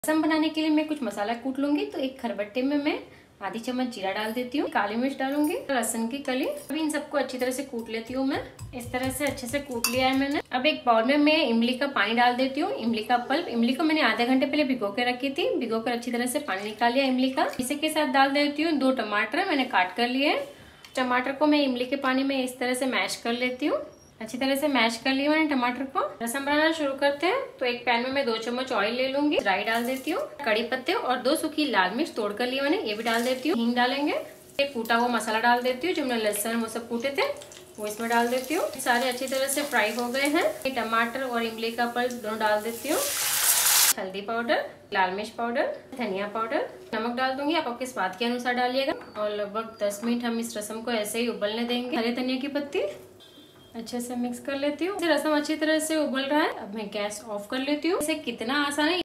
रसम बनाने के लिए मैं कुछ मसाला कूट लूंगी। तो एक खरबट्टे में मैं आधी चम्मच जीरा डाल देती हूँ, काली मिर्च डालूंगी, लहसुन की कली। अभी इन सबको अच्छी तरह से कूट लेती हूँ। मैं इस तरह से अच्छे से कूट लिया है मैंने। अब एक बाउल में मैं इमली का पानी डाल देती हूँ, इमली का पल्प। इमली को मैंने आधे घंटे पहले भिगो के रखी थी, भिगो कर अच्छी तरह से पानी निकाल लिया इमली का। इसी के साथ डाल देती हूँ 2 टमाटर मैंने काट कर लिए। टमाटर को मैं इमली के पानी में इस तरह से मैश कर लेती हूँ। अच्छी तरह से मैश कर लिया मैंने टमाटर को। रसम बनाना शुरू करते हैं। तो एक पैन में मैं 2 चम्मच ऑयल ले लूंगी, राई डाल देती हूँ, कड़ी पत्ते और 2 सूखी लाल मिर्च तोड़ कर लिए मैंने, ये भी डाल देती हूँ। हींग डालेंगे, एक कूटा हुआ मसाला डाल देती हूँ, जो मैंने लहसुन वो सब कूटे थे वो इसमें डाल देती हूँ। सारे अच्छी तरह से फ्राई हो गए हैं। टमाटर और इमली का पल्प दोनों डाल देती हूँ। हल्दी पाउडर, लाल मिर्च पाउडर, धनिया पाउडर, नमक डाल दूंगी, आप आपके स्वाद के अनुसार डालिएगा। और लगभग 10 मिनट हम इस रसम को ऐसे ही उबलने देंगे। हरे धनिया की पत्ती अच्छे से मिक्स कर लेती हूँ। रसम अच्छी तरह से उबल रहा है, अब मैं गैस ऑफ कर लेती हूँ। इसे कितना आसान है